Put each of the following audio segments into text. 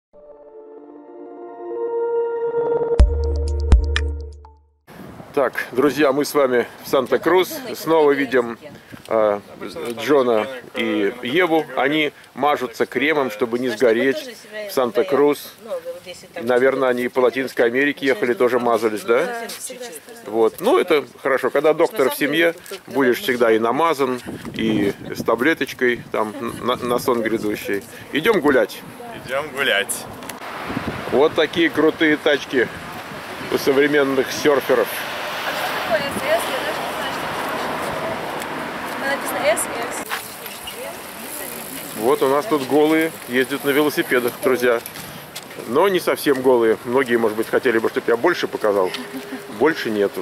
Так, друзья, мы с вами в Санта-Крус. Снова видим Джона и Еву. Они мажутся кремом, чтобы не сгореть. В Санта-Крус. Наверное, они по Латинской Америке ехали, тоже мазались, да? Вот. Ну, это хорошо. Когда доктор в семье, будешь всегда и намазан, и с таблеточкой там на сон грядущий. Идем гулять. Идем гулять. Вот такие крутые тачки у современных серферов. Вот у нас тут голые ездят на велосипедах, друзья. Но не совсем голые. Многие, может быть, хотели бы, чтобы я больше показал. Больше нету.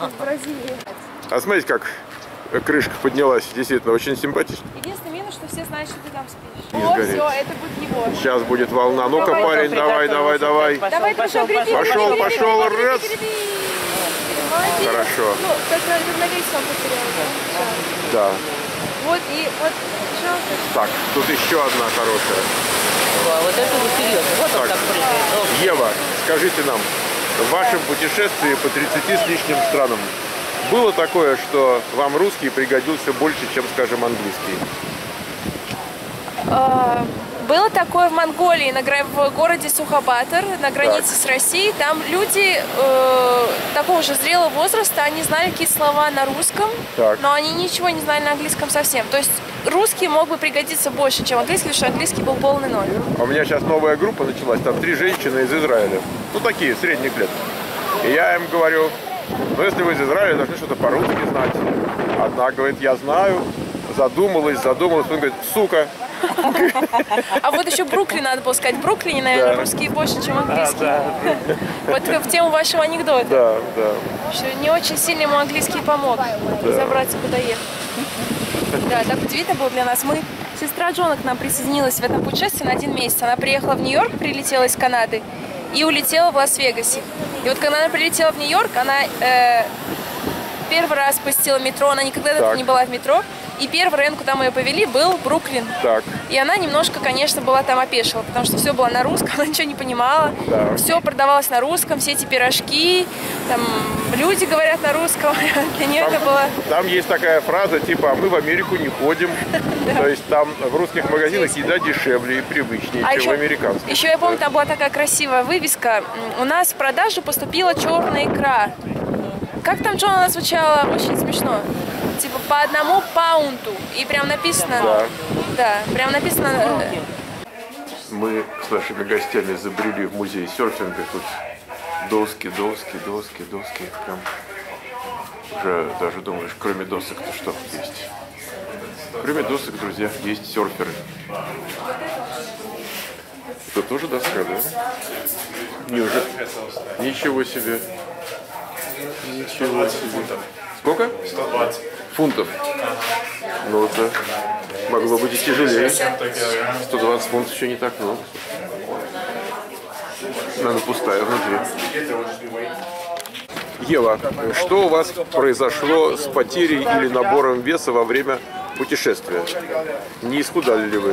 А смотрите, как крышка поднялась. Действительно, очень симпатично. Единственное минус, что все знают, что ты там спишь. Не О, сгореть. все, это будет его. Сейчас будет волна. Ну-ка, парень, давай. Давай, пошел. Пошел, раз. Молодец. Хорошо. Ну, как равновесие он потерял. Да. Вот, и вот, пожалуйста. Так, тут еще одна хорошая. Вот это вот серьезно. Вот он Так. так прыгает. Ева, скажите нам, в вашем путешествии по 30 с лишним странам было такое, что вам русский пригодился больше, чем, скажем, английский? Было такое в Монголии, в городе Сухабатор, на границе с Россией. Там люди такого же зрелого возраста, они знали какие-то слова на русском, но они ничего не знали на английском совсем. То есть русский мог бы пригодиться больше, чем английский, потому что английский был полный ноль. У меня сейчас новая группа началась, там 3 женщины из Израиля. Ну, такие, средних лет. И я им говорю, ну, если вы из Израиля, должны что-то по-русски знать. Одна говорит, я знаю. Задумалась. Он говорит, сука. А вот еще Бруклин надо было сказать. В Бруклине, наверное, русский больше, чем английский. Вот в тему вашего анекдота. Да. Что не очень сильно ему английский помог разобраться, куда ехать. Да, так удивительно было для нас. Сестра Джона к нам присоединилась в этом путешествии на 1 месяц. Она приехала в Нью-Йорк, прилетела из Канады и улетела в Лас-Вегасе. И вот когда она прилетела в Нью-Йорк, она первый раз посетила метро. Она никогда до этого не была в метро. И первый район, куда мы ее повели, был Бруклин. Так. И она немножко, конечно, была там опешила, потому что все было на русском, она ничего не понимала. Да. Все продавалось на русском, все эти пирожки, там люди говорят на русском. Для нее это было... Там есть такая фраза, типа, мы в Америку не ходим. То есть там в русских магазинах еда дешевле и привычнее, чем в американских. Еще я помню, там была такая красивая вывеска. У нас в продажу поступила черная икра. Как там Джон она звучала? Очень смешно. Типа по 1 паунду. И прям написано... Да, прям написано... Мы с нашими гостями забрели в музей серфинга. Тут доски. Прям уже даже думаешь, кроме досок-то что есть? Кроме досок, друзья, есть серферы. Это тоже доска, да? Неужели? Ничего себе. Ничего себе. Сколько? 120 фунтов. Ну, это могло быть и тяжелее. 120 фунтов еще не так много. Она пустая внутри. Ева, что у вас произошло с потерей или набором веса во время путешествия? Не исхудали ли вы?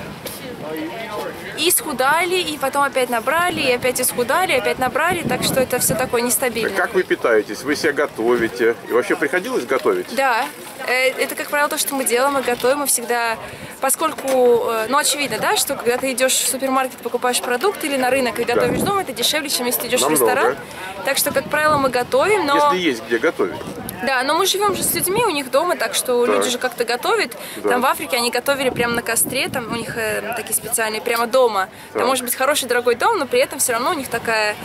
И исхудали, и потом опять набрали, и опять исхудали, и опять набрали, так что это все такое нестабильное. Как вы питаетесь? Вы себя готовите? И вообще приходилось готовить? Да, это, как правило, то, что мы делаем, мы готовим, мы всегда, поскольку, ну, очевидно, да, что когда ты идешь в супермаркет, покупаешь продукты или на рынок и готовишь дома, это дешевле, чем если ты идешь в ресторан. Так что, как правило, мы готовим, но... Если есть где готовить. Да, но мы живем же с людьми у них дома, так что люди же как-то готовят. Там в Африке они готовили прямо на костре, там у них такие специальные, прямо дома. Там может быть хороший дорогой дом, но при этом все равно у них такая,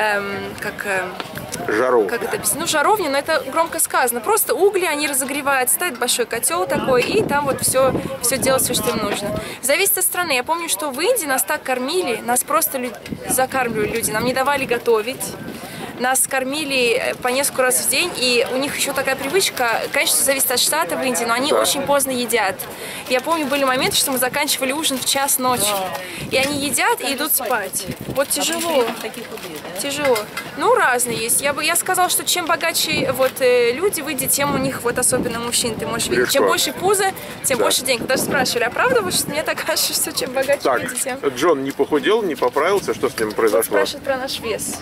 Жаровня. Как это объяснить? Ну, жаровня, но это громко сказано. Просто угли они разогревают, ставят большой котел такой, и там вот все делают, все, что им нужно. Зависит от страны. Я помню, что в Индии нас так кормили, нас просто закармливали люди, нам не давали готовить. нас кормили по несколько раз в день, и у них еще такая привычка, конечно, зависит от штата в Индии, но они очень поздно едят. Я помню, были моменты, что мы заканчивали ужин в 1:00 ночи, и они едят и идут спать. Вот тяжело. Тяжело. Ну, разные есть. Я сказала, что чем богаче вот люди выйдут, тем у них вот особенно мужчин ты можешь видеть. Чем больше пузо, тем больше денег. Даже спрашивали, а правда, вот, что мне так кажется, что чем богаче Так, люди, тем... Джон не похудел, не поправился, что с ним произошло? Спрашивают про наш вес.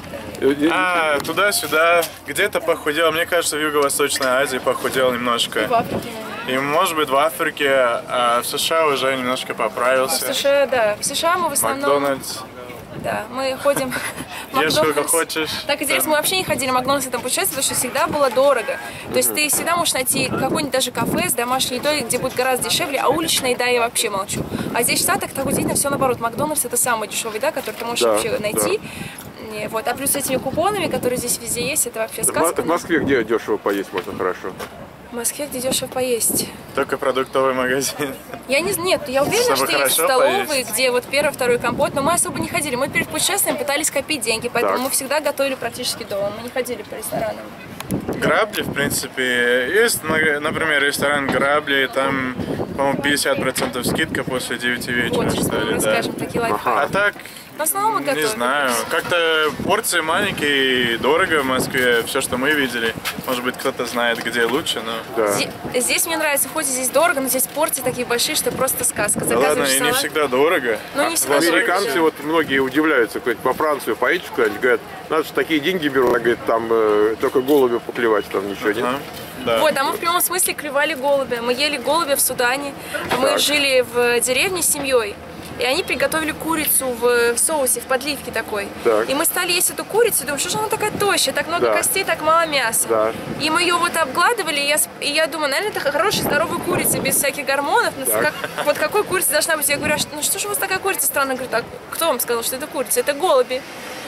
Туда-сюда, где-то похудел. Мне кажется, в Юго-Восточной Азии похудел немножко. В Африке, И, может быть, в Африке, а в США уже немножко поправился. в США, да. В США мы в основном... Макдональдс. Да, мы ходим в Ешь сколько Макдональдс. хочешь. Так интересно, мы вообще не ходили в Макдональдс в этом путешествии, потому что всегда было дорого. То есть ты всегда можешь найти какой-нибудь даже кафе с домашней едой, где будет гораздо дешевле, а уличная еда я вообще молчу. А здесь в Штатах так удивительно, все наоборот. Макдональдс это самая дешевая еда, которую ты можешь вообще найти. Вот. А плюс с этими купонами, которые здесь везде есть, это вообще сказка. В Москве где дешево поесть можно хорошо? В Москве где дешево поесть? Только продуктовый магазин. Нет, я уверена, Чтобы что есть хорошо столовые, поесть. где вот первый, второй компот, но мы особо не ходили. Мы перед путешествием пытались копить деньги, поэтому Так. мы всегда готовили практически дома. Мы не ходили по ресторанам. Грабли, в принципе, есть, например, ресторан Грабли, там, по-моему, 50% скидка после 9 вечера, Вот, сейчас что мы ли, да. расскажем такие лайфхаки. А так, В основном мы готовим. не знаю, как-то порции маленькие, дорого в Москве, все, что мы видели. Может быть, кто-то знает, где лучше, но... Да. Здесь мне нравится, хоть и здесь дорого, но здесь порции такие большие, что просто сказка. Да ладно, Заказываешь и не салат. всегда дорого. Ну, не всегда дорого. Американцы, вот многие удивляются, говорят, по Францию поедешь куда-нибудь, говорят, надо же такие деньги берут, говорит, там только голубя поклевать, там ничего нет. Ага, да. Вот, а мы в прямом смысле клевали голубя. Мы ели голубя в Судане. Мы жили в деревне с семьей. И они приготовили курицу в соусе, в подливке такой. Так. И мы стали есть эту курицу, и думаем, что же она такая тощая, так много Да. костей, так мало мяса. Да. И мы ее вот обгладывали, и я думаю, наверное, это хорошая, здоровая курица, без всяких гормонов. Вот какой курица должна быть? Я говорю, ну что же у вас такая курица странная? Говорит, а кто вам сказал, что это курица? Это голуби.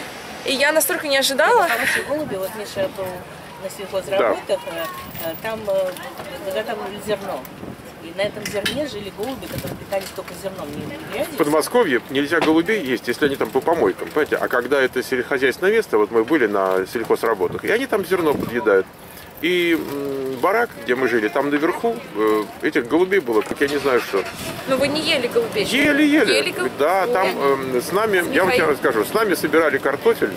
И я настолько не ожидала. Хорошие голуби, вот Миша был на сельхозработах, там заготавливали зерно. И на этом зерне жили голуби, которые питались только зерном. В Подмосковье нельзя голубей есть, если они там по помойкам, понимаете? А когда это сельскохозяйственное место, вот мы были на сельхозработах, и они там зерно подъедают. И барак, где мы жили, там наверху этих голубей было, как я не знаю что. Но вы не ели голубей? Ели. Ели голубей? Да, там с нами, я вам сейчас расскажу, с нами собирали картофель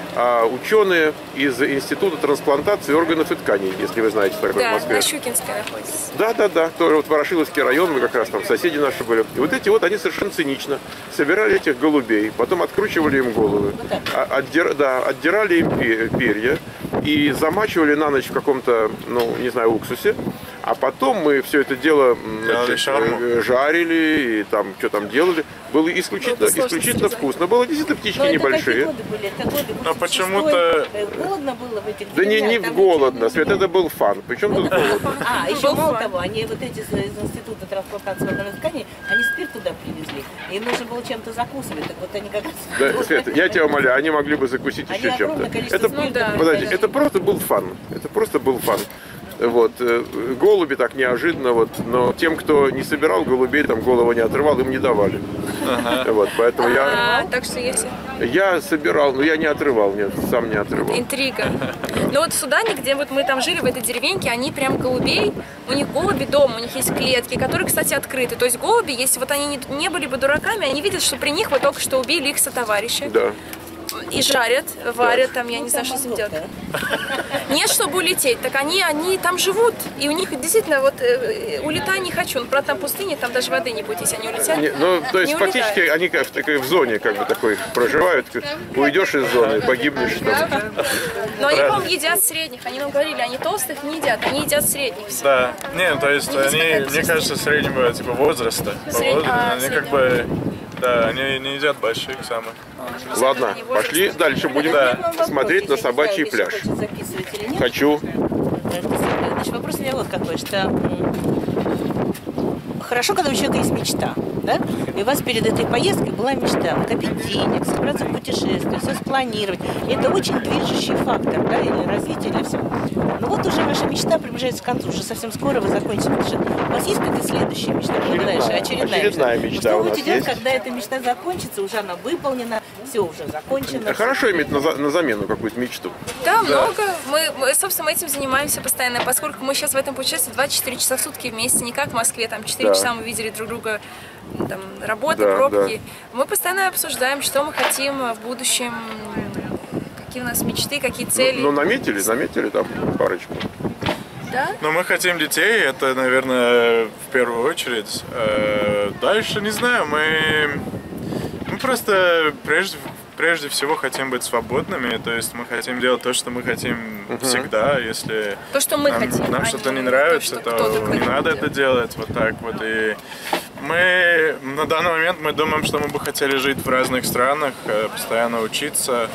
ученые из Института трансплантации органов и тканей, если вы знаете такое в Да, Москве. на Щукинской находится. Да, тоже вот Ворошиловский район, мы как раз там соседи наши были. И вот эти вот, они совершенно цинично собирали этих голубей, потом откручивали им головы, отдирали им перья и замачивали на ночь в каком-то, ну, не знаю, уксусе. А потом мы все это дело жарили и там что там делали. Было исключительно вкусно. Было действительно птички небольшие. Но почему-то... Голодно было в этих Да не деревнях, голодно, Свет, это был фан. Причем тут голодно? еще мало того, они вот эти из Института трансплантации органов тканей, они спирт туда привезли. Им нужно было чем-то закусывать, так вот они как раз... Да, Свет, я тебя умоляю, они могли бы закусить еще чем-то. Подожди, это просто был фан. Это просто был фан. Вот, голуби так неожиданно, вот, но тем, кто не собирал голубей, там голову не отрывал, им не давали. Вот, поэтому Так что если... я собирал, но я не отрывал, нет, сам не отрывал. Интрига. Но вот в Судане, где вот мы там жили, в этой деревеньке, они прям голубей, у них голуби дома, у них есть клетки, которые, кстати, открыты. То есть голуби, если вот они не были бы дураками, они видят, что при них вот только что убили их сотоварища. Да. И жарят, варят, там, я не знаю, что с ним делать. Нет, чтобы улететь, так они там живут, и у них действительно вот улетай не хочу, но правда там пустыня, там даже воды не будет, если они улетят. Ну, то есть не фактически улетают. они как в зоне как бы такой проживают, уйдешь из зоны, погибнешь там. Но они, по-моему, едят средних, они нам говорили, они толстых не едят, они едят средних. Да, не, то есть они, мне кажется, среднего типа возраста. Они как бы, да, они не едят больших самых. Ладно, пошли дальше, будем смотреть на собачий пляж. Хочу. Значит, вопрос у меня вот какой, что хорошо, когда у человека есть мечта, да? И у вас перед этой поездкой была мечта накопить денег, собраться в путешествие, все спланировать. И это очень движущий фактор, да, или развитие, или все. Но вот уже ваша мечта приближается к концу, уже совсем скоро вы закончите путешествие. У вас есть какая-то следующая мечта? Очередная мечта Что у вы нас будете делать, есть. когда эта мечта закончится, уже она выполнена, все уже закончено. Хорошо иметь на замену какую-то мечту. Да, много. Собственно, мы этим занимаемся постоянно, поскольку мы сейчас в этом путешествии 24 часа в сутки вместе, не как в Москве, там 4 Да. часа мы видели друг друга, там, работа, Да, пробки. Мы постоянно обсуждаем, что мы хотим в будущем, какие у нас мечты, какие цели. Ну, наметили там парочку. Да? Но мы хотим детей, это, наверное, в первую очередь. Дальше, не знаю, мы просто прежде всего хотим быть свободными, то есть мы хотим делать то, что мы хотим всегда, если То, что мы хотим, нам а что-то не не нравится, то, что кто-то то не хотел надо делать. это делать, вот так вот. И мы на данный момент мы думаем, что мы бы хотели жить в разных странах, постоянно учиться,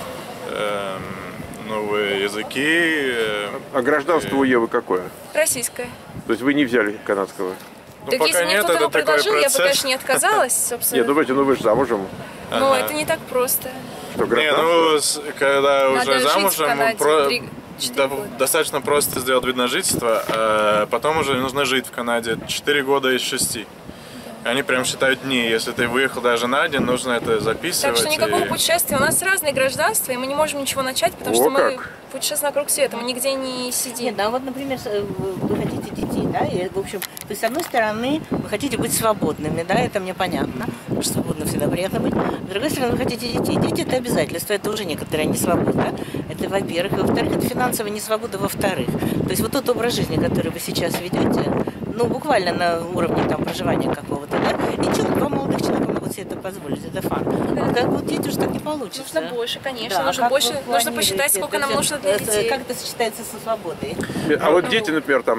новые языки. А гражданство у Евы какое? Российская. То есть вы не взяли канадского? Ну, Так пока если мне нет, кто-то это его такой предложил, я бы, процесс. конечно, не отказалась, собственно. Нет, ну вы же замужем. Но это не так просто. Что, Не, гражданство? когда Надо уже жить в замужем, Канаде 3-4 года. достаточно просто сделать вид на жительство, а потом уже нужно жить в Канаде 4 года из 6. Они прям считают дни. Если ты выехал даже на день, нужно это записывать. Так что никакого и- путешествия. У нас разные гражданства, и мы не можем ничего начать, потому О, что мы как. путешествуем вокруг света, мы нигде не сидим. Нет, да, вот, например, вы хотите детей, да, и, в общем, то есть, с одной стороны, вы хотите быть свободными, да, это мне понятно, потому что свободно всегда приятно быть. С другой стороны, вы хотите детей. Дети – это обязательство, это уже некоторая несвобода, это во-первых. И во-вторых, это финансовая несвобода во-вторых. То есть, вот тот образ жизни, который вы сейчас ведете, ну, буквально на уровне там проживания какого-то, да, ничего, два молодых человека могут себе это позволить, это факт. А как вот дети уже так не получится. Нужно больше, конечно, Да, а нужно как больше, вы нужно планируете посчитать, сколько нам это? нужно для детей. Как это сочетается со свободой? А вот дети, например, там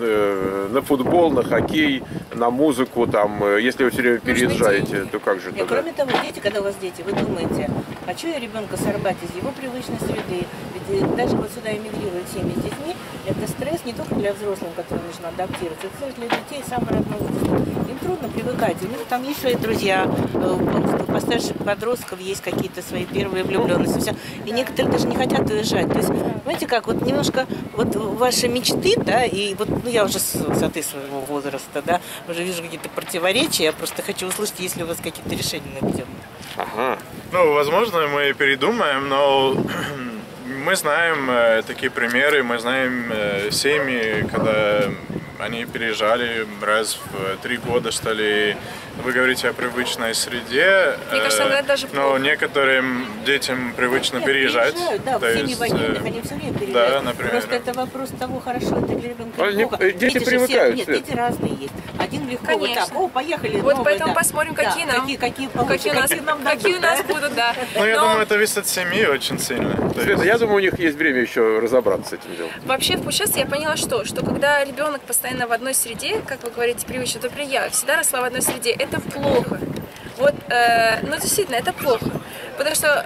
на футбол, на хоккей, на музыку, там, если вы все время переезжаете, то как же Нет, тогда? кроме того, дети, когда у вас дети, вы думаете, хочу я ребенка сорвать из его привычной среды, ведь даже вот сюда эмигрируют семьи с детьми, это стресс не только для взрослых, которым нужно адаптироваться, это стресс для детей самого родного возраста. Им трудно привыкать, у них там есть свои друзья, постарше подростков есть какие-то свои первые влюбленности, все. И некоторые даже не хотят уезжать. То есть, знаете как, вот немножко вот ваши мечты, да, и вот, ну я уже с высоты своего возраста, да, уже вижу какие-то противоречия, я просто хочу услышать, есть ли у вас какие-то решения на эту тему. Ага. Ну, возможно, мы передумаем, но мы знаем такие примеры, мы знаем семьи, когда они переезжали раз в 3 года, что ли. Вы говорите о привычной среде, Мне кажется, иногда даже но плохо. некоторым детям привычно Нет, переезжать. переезжают, да, в То семьи есть, военных, они все время переезжают. да, например. Просто это вопрос того, хорошо это для ребенка Они- или плохо. дети же привыкают, Нет, Свет. дети разные есть. Один легко, вот Конечно. так, о, поехали, Вот новые, поэтому да. посмотрим, Да, какие нам, какие получше, какие у нас, нам дадут, какие у нас да? будут, да. Ну, я Но думаю, это зависит от семьи очень сильно. То Света, есть- я думаю, у них есть время еще разобраться с этим делом. вообще в путешествии я поняла, что когда ребенок постоянно в одной среде, как вы говорите, привычно, то я всегда росла в одной среде, это плохо. Вот, ну действительно, это плохо. Потому что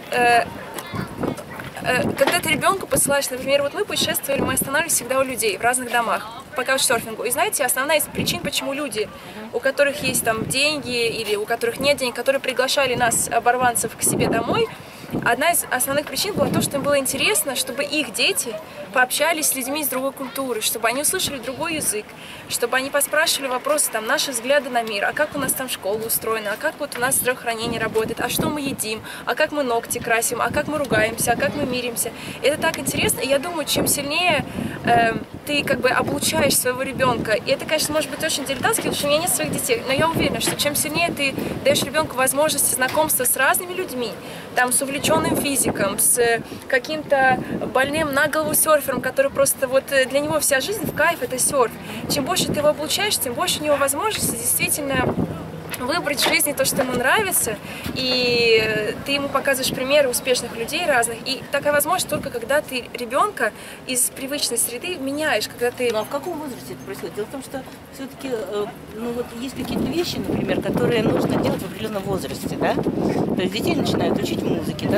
когда ты ребенку посылаешь, например, вот мы путешествовали, мы останавливались всегда у людей в разных домах по каучсерфингу. И знаете, основная из причин, почему люди, у которых есть там деньги или у которых нет денег, которые приглашали нас, оборванцев, к себе домой, одна из основных причин была то, что им было интересно, чтобы их дети пообщались с людьми из другой культуры, чтобы они услышали другой язык, чтобы они поспрашивали вопросы, там, наши взгляды на мир, а как у нас там школа устроена, а как вот у нас здравоохранение работает, а что мы едим, а как мы ногти красим, а как мы ругаемся, а как мы миримся. Это так интересно, и я думаю, чем сильнее ты как бы облучаешь своего ребенка, и это, конечно, может быть очень дилетантски, потому что у меня нет своих детей, но я уверена, что чем сильнее ты даешь ребенку возможности знакомства с разными людьми, там, с увлеченным физиком, с каким-то больным на голову серфером, который просто вот для него вся жизнь в кайф, это серф. Чем больше ты его облучаешь, тем больше у него возможности действительно выбрать в жизни то, что ему нравится, и ты ему показываешь примеры успешных людей разных, и такая возможность только когда ты ребенка из привычной среды меняешь, когда ты... Ну а в каком возрасте это происходит? Дело в том, что все-таки ну, вот есть какие-то вещи, например, которые нужно делать в определенном возрасте, да? То есть детей начинают учить музыке, тогда они добиваются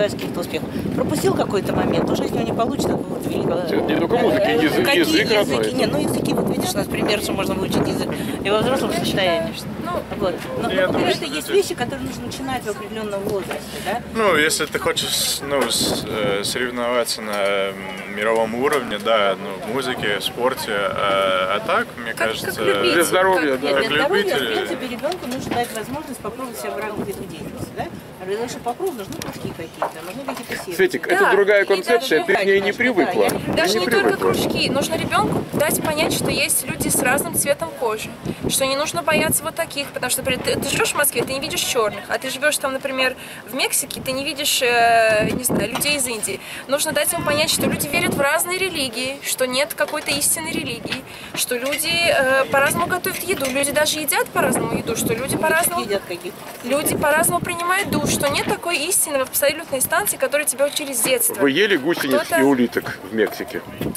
добивается каких-то успехов. Пропустил какой-то момент, уже с него не получится какого-то великого... Это не только музыка, язык родной. Нет, ну языки, вот видишь, у нас пример, что можно выучить язык и во взрослом состоянии. Вот. Но например, что есть вещи, которые нужно начинать в определенном возрасте, да? Ну, если ты хочешь соревноваться на мировом уровне, да, ну, в музыке, в спорте, а так, мне кажется... Для здоровья, да. Для здоровья, в принципе, ребенку нужно дать возможность попробовать себя в разных видах деятельности, да? А для того, чтобы попробовать, нужны кружки какие-то, нужны какие-то секции. Светик, это другая концепция, ты к ней не привыкла. Даже не только кружки. Нужно ребенку дать понять, что есть люди с разным цветом кожи. Что не нужно бояться вот таких, потому что, например, ты живешь в Москве, ты не видишь черных, а ты живешь там, например, в Мексике, ты не видишь, не знаю, людей из Индии. Нужно дать ему понять, что люди верят в разные религии, что нет какой-то истинной религии, что люди по-разному готовят еду, люди даже едят по-разному еду, что люди по-разному принимают душ, что нет такой истины в абсолютной инстанции, которая тебя учили с детства. Вы ели гусениц и улиток в Мексике?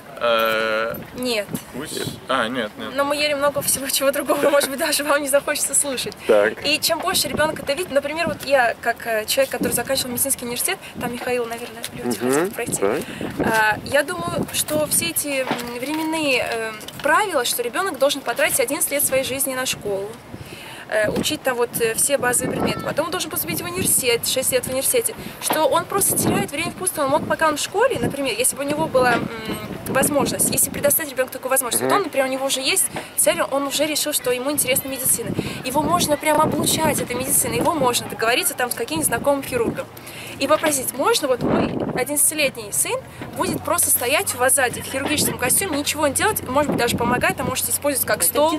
Нет. Нет. Но мы ели много всего чего другого, может быть, даже вам не захочется слушать. Так. И чем больше ребенок это видит, например, вот я, как человек, который заканчивал медицинский университет, там Михаил, наверное, люди хотят пройти, я думаю, что все эти временные правила, что ребенок должен потратить 11 лет своей жизни на школу, учить там вот все базовые предметы. Потом он должен поступить в университет, 6 лет в университете, что он просто теряет время впустую. Он мог, пока он в школе, например, если бы у него была возможность, если предоставить ребенку такую возможность, то он, например, у него уже есть цель, он уже решил, что ему интересна медицина. Его можно прямо облучать этой медициной, его можно договориться там с каким-нибудь знакомым хирургом. И попросить, можно, вот мой 11-летний сын будет просто стоять у вас сзади в хирургическом костюме, ничего не делать, может быть, даже помогать, а можете использовать как стол.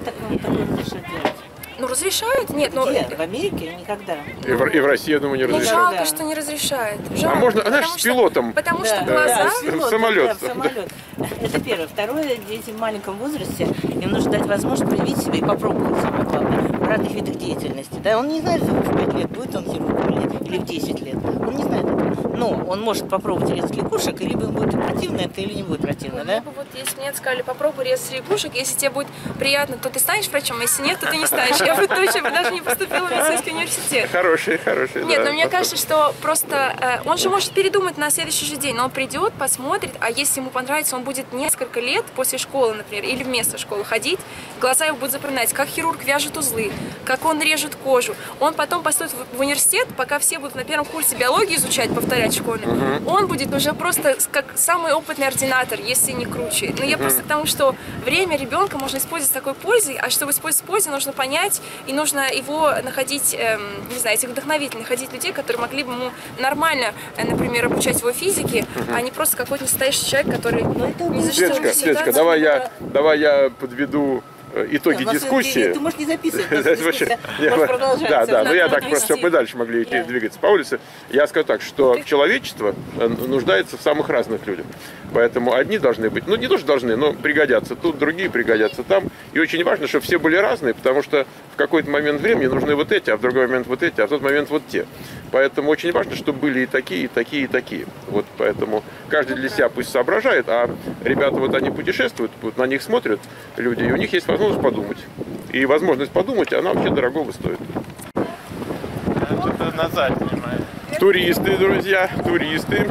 Ну, разрешают? Нет, но... Где? В Америке никогда. И в России, я думаю, не разрешают. Жалко, что не разрешают. Жалко, А можно, она же с пилотом. Потому что глаза... В самолет. Это первое. Второе, дети в маленьком возрасте, им нужно дать возможность проявить себя и попробовать, самое главное, в разных видах деятельности. Да? Он не знает, в 5 лет будет он хирургом или нет, или в 10 лет. Он не знает этого. Но он может попробовать резать лягушек, и либо ему будет противно это, или не будет противно, да? Вот если мне сказали, попробуй резать лягушек, если тебе будет приятно, то ты станешь врачом, а если нет, то ты не станешь. Я бы точно даже не поступила в медицинский университет. Хороший, Нет, да. но мне кажется, что просто он же может передумать на следующий же день, но он придет, посмотрит, а если ему понравится, он будет несколько лет после школы, например, или вместо школы ходить, глаза его будут запоминать, как хирург вяжет узлы, как он режет кожу. Он потом поступит в университет, пока все будут на первом курсе биологии изучать, повторять в школе, он будет уже просто как самый опытный ординатор, если не круче. Но я просто к тому, что время ребенка можно использовать с такой пользой, а чтобы использовать с пользой, нужно понять, и нужно его находить, не знаю, этих вдохновителей, находить людей, которые могли бы ему нормально, например, обучать его физике, а не просто какой-то настоящий человек, который не защитил Светочка, давай я подведу итоги дискуссии. Ты можешь не записывать, можешь продолжать. Да, но я так просто, чтобы мы дальше могли идти, двигаться по улице. Я скажу так, что человечество нуждается в самых разных людях. Поэтому одни должны быть, ну не то, что должны, но пригодятся тут, другие пригодятся там. И очень важно, чтобы все были разные, потому что в какой-то момент времени нужны вот эти, а в другой момент вот эти, а в тот момент вот те. Поэтому очень важно, чтобы были и такие, и такие, и такие. Вот поэтому каждый для себя пусть соображает, а ребята вот они путешествуют, вот на них смотрят люди, и у них есть возможность подумать. И возможность подумать, она вообще дорогого стоит. Это назад, понимаешь? Туристы, друзья, туристы.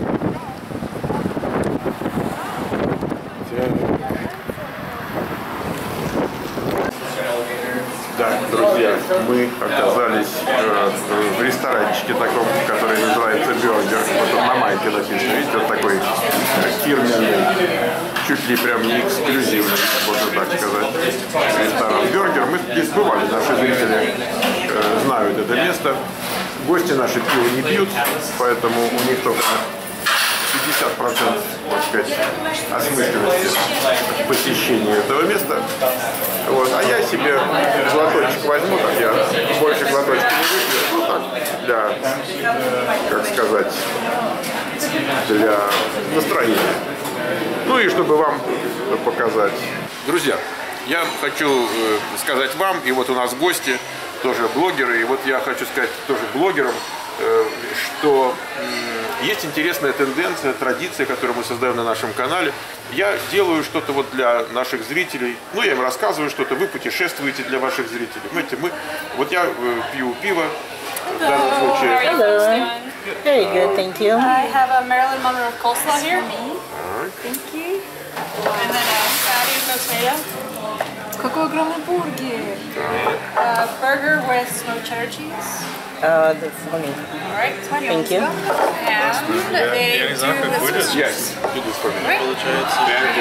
Да, друзья, мы оказались в ресторанчике таком, который называется «Бёргер». Вот тут на майке написано, видите, вот такой фирменный, чуть ли прям не эксклюзивный, можно так сказать, ресторан «Бёргер». Мы здесь бывали, наши зрители знают это место. Гости наши пиво не пьют, поэтому у них только 50%, можно сказать, осмысленности посещения этого места. Вот. А я себе глоточек возьму, так я больше глоточка не выпью, ну так, для, как сказать, для настроения. Ну и чтобы вам показать. Друзья, я хочу сказать вам, и вот у нас гости, тоже блогеры, и вот я хочу сказать тоже блогерам, что есть интересная тенденция, традиция, которую мы создаем на нашем канале. Я делаю что-то вот для наших зрителей, ну я им рассказываю что-то, вы путешествуете для ваших зрителей. Понимаете, вот я пью пиво, в данном случае. Hello. Very good, thank you. I have a Marilyn Monroe coleslaw here. Thank you. And then a fatty potato. Какой огромный бургер. A burger with smoked cheddar cheese. That's funny. Alright, Thank you. Я не знаю, как будет. Yes, do this for me. Получается.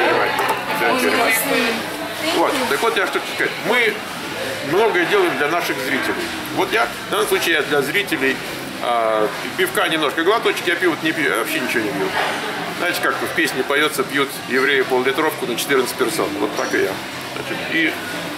Вот, так вот я что хочу сказать. Мы многое делаем для наших зрителей. Вот я, в данном случае, я для зрителей пивка немножко, глоточек я пью, не пью, я вообще ничего не пью. Знаете, как в песне поется, пьют евреи пол-литровку на 14 персон. Вот так и я. Значит, и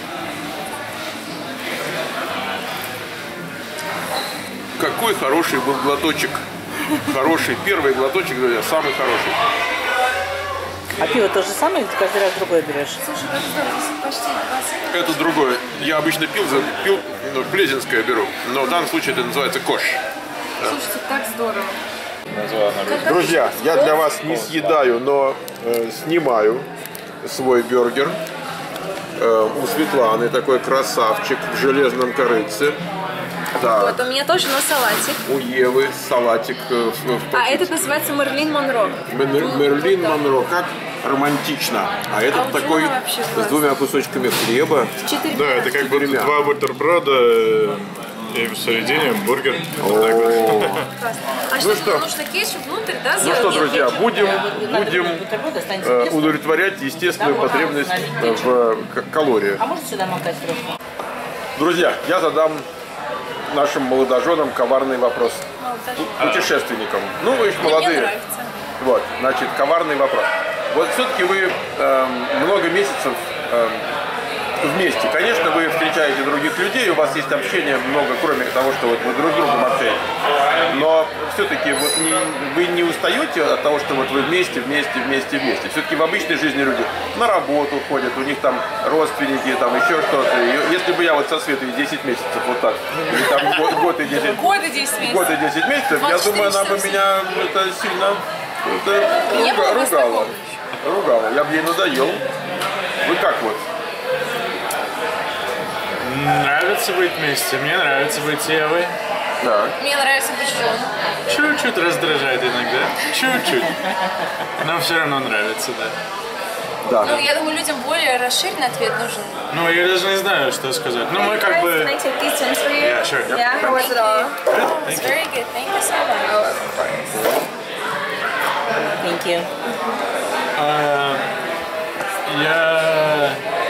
какой хороший был глоточек. Хороший, первый глоточек, друзья, самый хороший. А пиво то же самое или ты каждый раз другое берешь? Слушай, как здорово, почти 20. Это другое. Я обычно пил плезинское беру, но в данном случае это называется кош. Слушайте, так здорово. Друзья, я для вас не съедаю, но снимаю свой бургер. У Светланы такой красавчик в железном корыце. Да. Вот, у меня тоже, но салатик. У Евы салатик. А этот называется Мерлин Монро. Мерлин Монро. Как романтично. А этот у такой Джона вообще с классно. 2 кусочками хлеба. Да, это как бы Четырьмя. 2 бутерброда и в середине бургер. Вот так вот. А что, нужно кетчуп внутрь, да, Ну сделать? что, Нет, друзья, кетчуп. будем Бутерброд останется без. удовлетворять естественную потребность в калориях. А может сюда макать срочно? Друзья, я задам нашим молодоженам коварный вопрос. Путешественникам. Ну, вы еще Мне молодые. нравится. Вот, значит, коварный вопрос. Вот все-таки вы много месяцев вместе. Конечно, вы встречаете других людей, у вас есть общение много, кроме того, что вот вы друг с другом общаетесь. Но все-таки вот вы не устаете от того, что вот вы вместе. Все-таки в обычной жизни люди на работу ходят, у них там родственники, там еще что-то. И если бы я вот со Светой 10 месяцев вот так, или там год и 10 Годы 10 месяцев. год и 10 месяцев, я 24 думаю, она бы часа в меня это сильно Не было бы ругала. Ругала. Я бы ей надоел. Вы как вот? Нравится быть вместе, мне нравится быть с Евой. Так. Мне нравится быть Джоном. Чуть-чуть раздражает иногда, чуть-чуть. Но все равно нравится, да. Да. Ну, я думаю, людям более расширенный ответ нужен. Ну, я даже не знаю, что сказать. Ну, мы как бы... Can I take these Tims for you? Yeah, sure. Yeah, how was it all? It's very good. Thank you so much. Thank you. Я...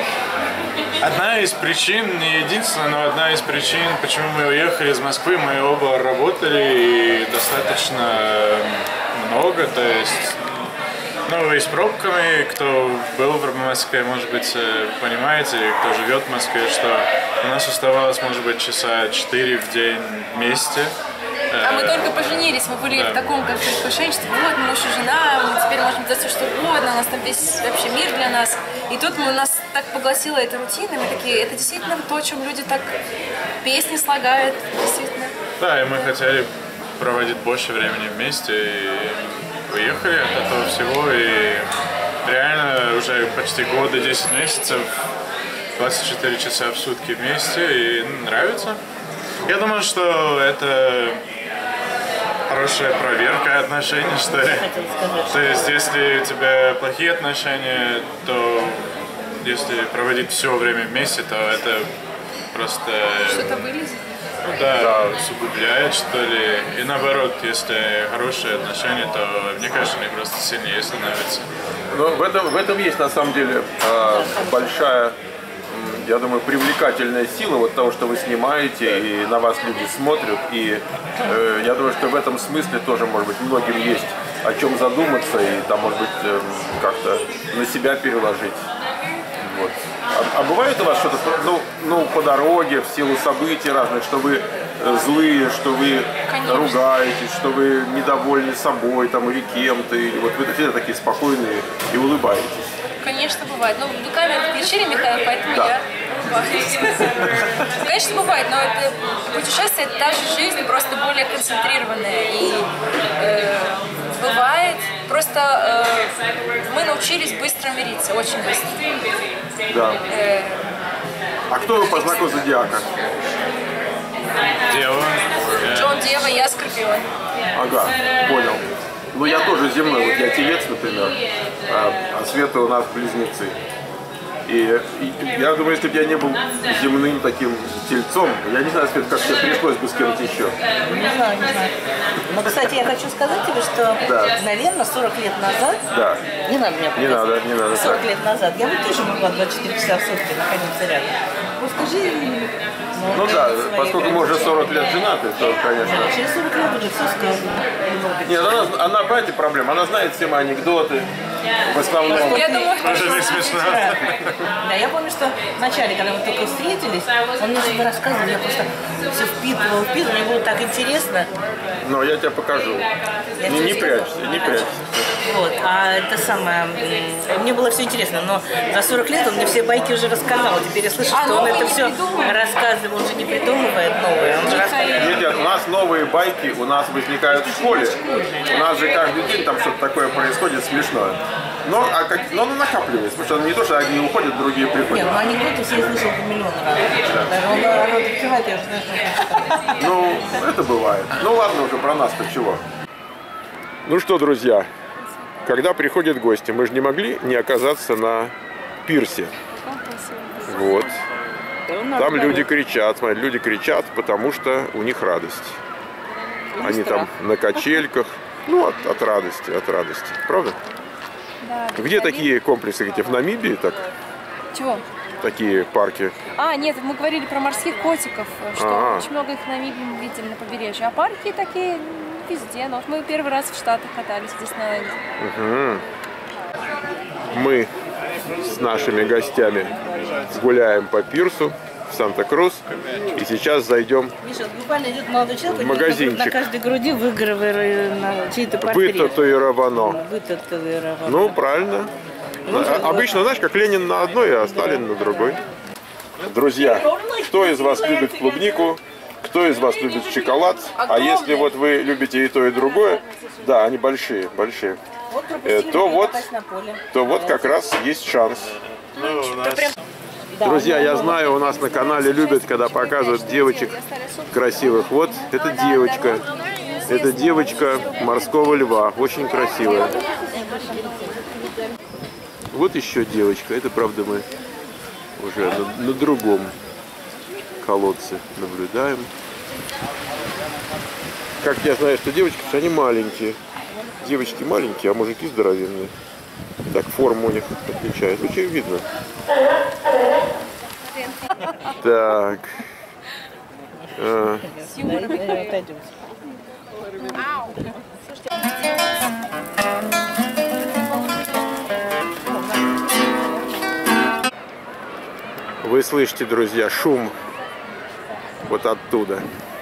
Одна из причин, не единственная, но одна из причин, почему мы уехали из Москвы, мы оба работали и достаточно много, то есть, ну, и с пробками, кто был в Москве, может быть, понимаете, кто живет в Москве, что у нас оставалось, может быть, часа 4 в день вместе. А мы только поженились, мы были в таком как предвкушенчестве, вот муж и жена, мы теперь можем делать все, что угодно, у нас там весь вообще мир для нас. И тут нас так поглотила эта рутина, и мы такие, это действительно то, о чем люди так песни слагают, действительно. Да, и мы хотели проводить больше времени вместе, и уехали от этого всего, и реально уже почти год и 10 месяцев, 24 часа в сутки вместе, и нравится. Я думаю, что это хорошая проверка отношений, что ли. То есть, если у тебя плохие отношения, то если проводить все время вместе, то это просто... Что-то вылезет. Ну да, усугубляет, что ли. И наоборот, если хорошие отношения, то, мне кажется, они просто сильнее становятся. Но в этом есть на самом деле большая, я думаю, привлекательная сила вот того, что вы снимаете, и на вас люди смотрят. И я думаю, что в этом смысле тоже, может быть, многим есть о чем задуматься и там, может быть, как-то на себя переложить. Вот. А бывает у вас что-то, ну, по дороге, в силу событий разных, что вы злые, что вы ругаетесь, что вы недовольны собой там, или кем-то, или вот вы всегда такие спокойные и улыбаетесь? Конечно, бывает. Ну, вы камеру включили, Михаил, поэтому Да. я улыбаюсь. Конечно, бывает, но это путешествие, это та же жизнь, просто более концентрированная. И бывает, просто мы научились быстро мириться, очень быстро. Да. А кто вы по знаку зодиака? Дева, я он дева, я скорпион. Ага, понял. Ну я тоже земной, вот я телец, например, а Света у нас близнецы. И я думаю, если бы я не был земным таким тельцом, я не знаю, Свет, как тебе пришлось бы с кем-то еще. Не знаю, не знаю. Но, кстати, я хочу сказать тебе, что, наверное, 40 лет назад, не надо меня показывать. Не надо. 40 лет назад я бы тоже могла 24 часа в сутки находиться рядом. Вот скажи... Ну да, поскольку мы уже 40 лет женаты, то, конечно... Через 40 лет уже все сказано. Нет, она, понимаете, проблема, она знает все мои анекдоты, в основном. Я думаю, Это не смешно. Да, я помню, что вначале, когда мы только встретились, он мне что-то рассказывал, я просто все впитывала, мне было так интересно. Но я тебе покажу. Не прячься. Вот, а это самое, мне было все интересно, но за 40 лет он мне все байки уже рассказал. Теперь я слышу, что он это все рассказывает, он же не придумывает новые, он же рассказывает. Нет, у нас новые байки у нас возникают в школе. У нас же каждый день там что-то такое происходит смешное. Но оно накапливается, потому что не то, что одни уходят, другие приходят. Нет, ну анекдоты все слышал по миллиону раз. Даже он открывает, я уже знаю, что он. Ну, это бывает. Ну ладно уже, про нас-то чего. Ну что, друзья, когда приходят гости, мы же не могли не оказаться на пирсе. Вот. Там люди кричат, смотри, люди кричат, потому что у них радость. Они там на качельках, ну, от радости, правда? Да, Где такие комплексы, где в Намибии так? Чего? Такие парки? Нет, мы говорили про морских котиков, что очень много их в Намибии мы видели на побережье. А парки такие везде. Но вот мы первый раз в Штатах катались в Диснейленде. Мы с нашими гостями гуляем по пирсу в Санта-Крус. И сейчас зайдем Миша, буквально идет молодой человек, в магазинчик. На каждой груди выгравировано чей-то портрет. Вытатуировано. Вытатуировано. Ну, правильно. Обычно, знаешь, как Ленин на одной, а Сталин на другой. Друзья, кто из вас любит клубнику? Кто из вас любит шоколад? А если вот вы любите и то, и другое, да, они большие, то вот как раз есть шанс. Друзья, я знаю, у нас на канале любят, когда показывают девочек красивых. Вот, это девочка. Это девочка морского льва. Очень красивая. Вот еще девочка. Это, правда, мы уже на другом колодце наблюдаем. Как я знаю, что девочки, что они маленькие. Девочки маленькие, а мужики здоровенные. Так, форма у них отличается. Очень видно. Так. Вы слышите, друзья, шум вот оттуда.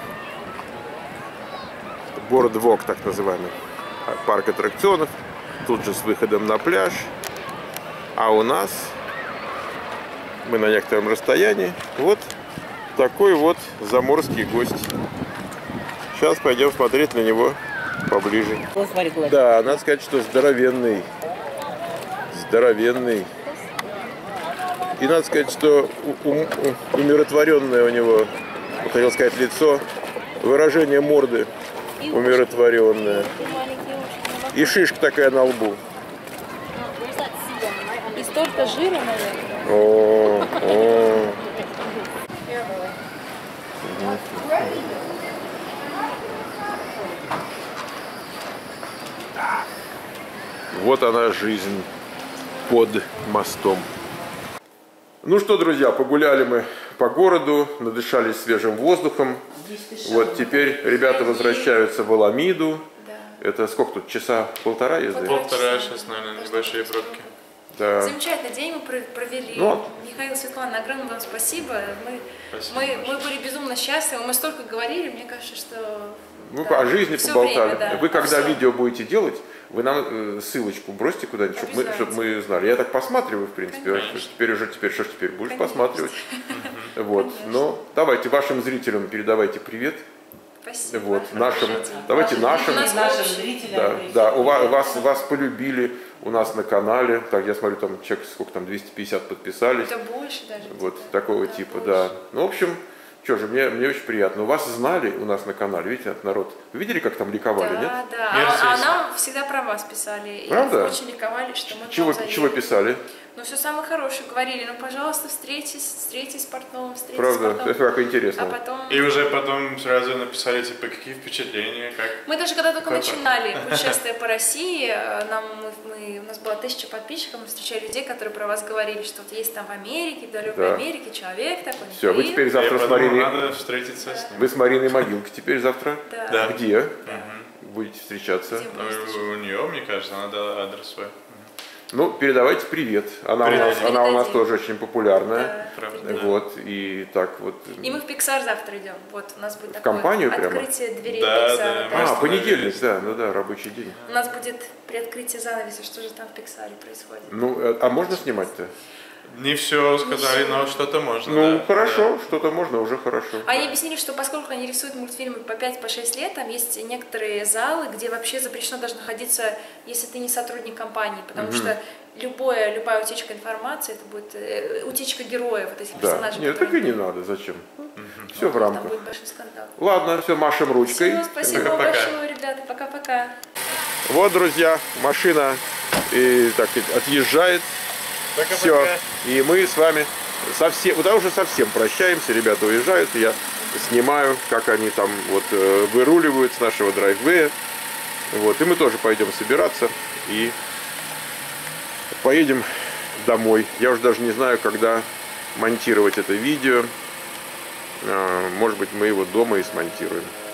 Бордвок, так называемый. Парк аттракционов. Тут же с выходом на пляж. А у нас, мы на некотором расстоянии, вот такой вот заморский гость. Сейчас пойдем смотреть на него поближе. Да, надо сказать, что здоровенный. Здоровенный. И надо сказать, что умиротворенное у него, хотел сказать, лицо, выражение морды умиротворенное. И шишка такая на лбу. И столько жира, наверное. О. Вот она, жизнь под мостом. Ну что, друзья, погуляли мы по городу, надышались свежим воздухом. Вот теперь ребята возвращаются в Аламиду. Это сколько тут? Часа полтора езды? Полтора, сейчас, наверное, небольшие пробки. Да. Замечательный день мы провели. Ну, Михаил, Светлана, огромное вам спасибо. Мы были безумно счастливы. Мы столько говорили, мне кажется, что... Мы о жизни поболтали. Время, да. Вы когда видео будете делать, вы нам ссылочку бросьте куда-нибудь, чтобы мы знали. Я так посматриваю, в принципе. Теперь что ж теперь будешь посматривать. Вот. Но давайте вашим зрителям передавайте привет. Спасибо. Вот, давайте нашим зрителям. Да, вас полюбили у нас на канале. Так, я смотрю, там человек, сколько там, 250 подписались. Это больше даже. Вот, такого типа, да. Ну, в общем, Что же, мне очень приятно. У вас знали у нас на канале, видите, народ. Вы видели, как там ликовали, нет? Да. А нам всегда про вас писали. Правда? И очень ликовали, что мы к Чего вам заедем. писали? Ну, все самое хорошее. Говорили, ну, пожалуйста, встретитесь с Портновым, Правда, это как интересно. А потом... И уже потом сразу написали, типа, какие впечатления, как... Мы даже когда только Какой начинали путешествие по России, у нас было 1000 подписчиков, мы встречали людей, которые про вас говорили, что вот есть там в Америке, в далекой Да. Америке человек такой. Все, вы теперь Я завтра с подумал, Мариной... надо встретиться с ним. Вы с Мариной Могилки теперь завтра? Да. Да. Где будете встречаться? Где? Ну, у нее, мне кажется, надо адрес свой. Ну, передавайте привет. Она Передадим. у нас тоже очень популярная. Правда. Вот, и так вот. И мы в Pixar завтра идем. Вот у нас будет такое компанию прямо? открытие дверей Да, Pixar. да. Да. А, понедельник, да, ну да, рабочий день. У нас будет приоткрытие занавеса, что же там в Pixar происходит. Ну, а можно снимать-то? Не все сказали, но что-то можно. Ну, да. хорошо, что-то можно, уже хорошо. Они объяснили, что поскольку они рисуют мультфильмы по 5-6 лет, там есть некоторые залы, где вообще запрещено даже находиться, если ты не сотрудник компании, потому что любая утечка информации, это будет утечка героев, вот этих Да, персонажей. нет, так и не надо, зачем? Все в Там рамках. будет большой скандал. Ладно, все, машем ручкой. Все, спасибо вам Пока-пока. большое, ребята, пока-пока. Вот, друзья, машина так сказать, отъезжает. Пока-пока. Все. И мы с вами совсем, да, уже совсем прощаемся. Ребята уезжают. Я снимаю, как они там вот выруливают с нашего драйввея. Вот. И мы тоже пойдем собираться и поедем домой. Я уже даже не знаю, когда монтировать это видео. Может быть, мы его дома и смонтируем.